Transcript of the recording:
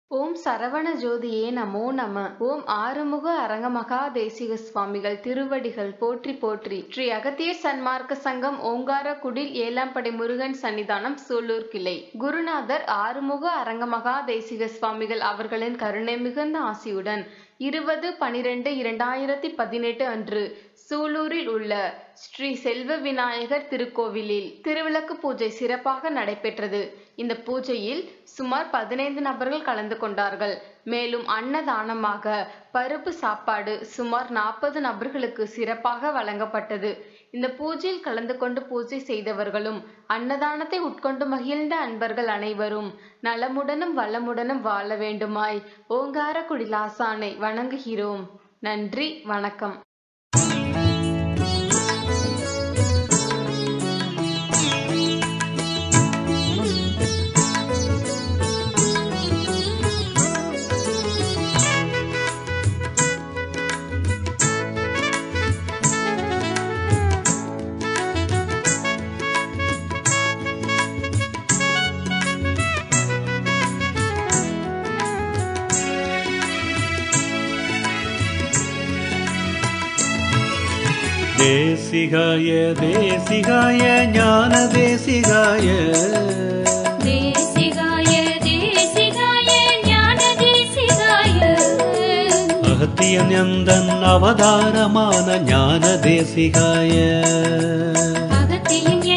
ஓம் சரவண ஜோதியே நமோ நம. ஓம் ஆறுமுக அரங்கமகா தேசிக சுவாமிகள் திருவடிகள் போற்றி போற்றி. ஸ்ரீ அகத்தியர் சன்மார்க்க சங்கம் ஓங்காரக்குடில் 7ஆம் படை முருகன் சன்னிதானம் சூலூர் கிளை. குருநாதர் ஆறுமுக அரங்கமகா தேசிக சுவாமிகள் அவர்களின் கருணை மிகுந்த ஆசியுடன் 20/12/2018 அன்று சூலூரில் உள்ள ஸ்ரீ செல்வ விநாயகர் திருக்கோவிலில் திருவிளக்கு பூஜை சிறப்பாக நடைபெற்றது. இந்த பூஜையில் சுமார் 15 நபர்கள் கலந்து கொண்டார்கள். மேலும் அன்னதானமாக பருப்பு சாப்பாடு சுமார் 40 நபர்களுக்கு சிறப்பாக வழங்கப்பட்டது. இந்த பூஜையில் கலந்து கொண்டு பூஜை செய்தவர்களும் அன்னதானத்தை உட்கொண்டு மகிழ்ந்த அன்பர்கள் அனைவரும் நலமுடனும் வளமுடனும் வாழ வேண்டுமாய் ஓங்காரக்குடி லாசானை வணங்குகிறோம். நன்றி, வணக்கம். தேசிகாய தேசிகாய ஞான தேசிகாய தேசிகாய தேசிகாய ஞான தேசிகாய அகத்தியன் அவதாரமான ஞான தேசிகாய அகத்தியன்